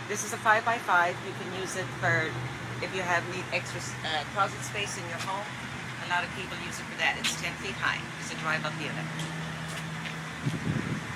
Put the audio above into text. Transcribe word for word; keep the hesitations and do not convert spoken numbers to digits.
This is a five by five. You can use it for if you have need extra uh, closet space in your home. A lot of people use it for that. It's ten feet high. It's a drive-up unit.